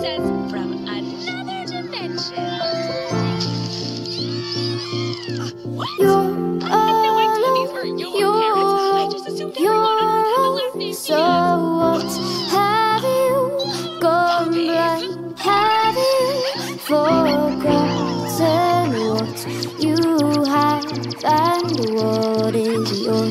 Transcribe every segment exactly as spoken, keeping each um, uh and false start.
princess from another dimension. You're I had no idea these were your parents. I just assumed everyone on Earth had the last name so what? Have you gone blind? Have you forgotten what you have and what is yours?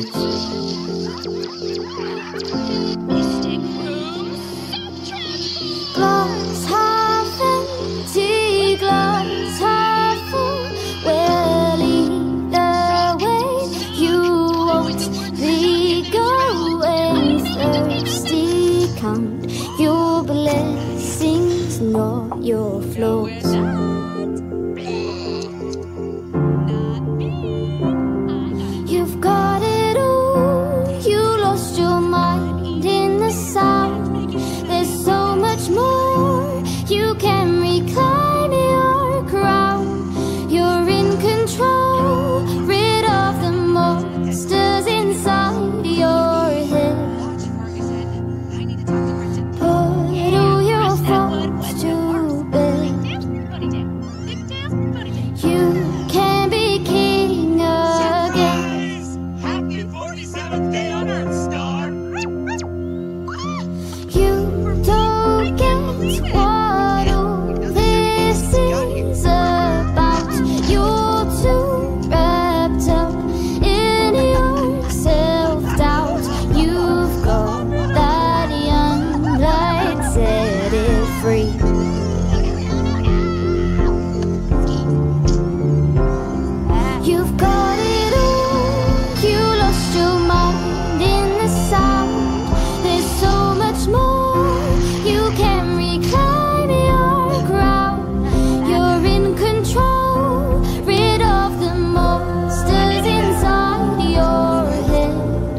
Mystic room soundtrack. Glass half empty, glass half full. Well, either way, you won't be going thirsty. Count your blessings, not your flaws. You've got it all. You lost your mind in the sound. There's so much more. You can reclaim your crown. You're in control. Rid of the monsters inside your head. Put all your faults to bed. You can be king again. Happy forty-seventh day on Earth, Star! You don't get what all this is about. You're too wrapped up in your self-doubt. You've got that young blood, set it free. You've got it all. You lost your mind in the sound. There's so much more. You can reclaim your crown. You're in control. Rid of the monsters inside your head.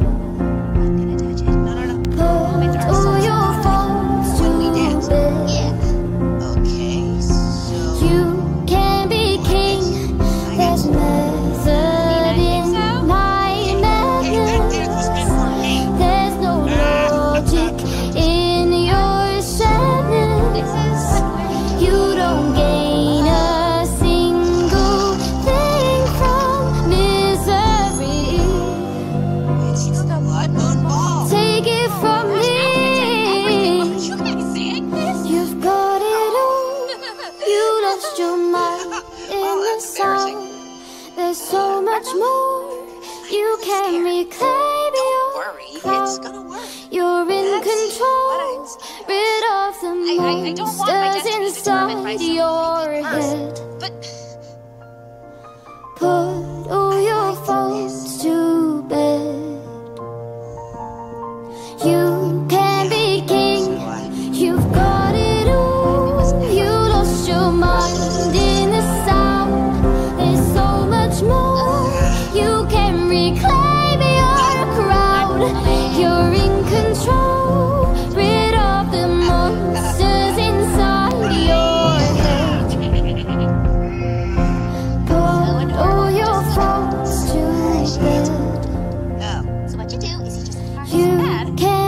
Put all your faults to bed. Okay, so... You can be king. There's method in my madness. There's no logic in your sadness. You don't gain a single thing from misery. It's the blood moon ball! Take it from me. You've got it all. You lost your mind in Oh, the that's embarrassing. sound. There's so much more. You can reclaim Don't your worry, it's crown. gonna work. You're in That's control. what I- Rid of the I- I- I don't want my monsters destiny determined by inside some your person. head. But... Put all your faults to bed. You can be king. You've got it all. You lost your mind in the sound. There's so much more. You can reclaim your crown. You're in control. Rid of the monsters inside your head. Put all your faults to bed. Oh. So what you do is you just You bad. can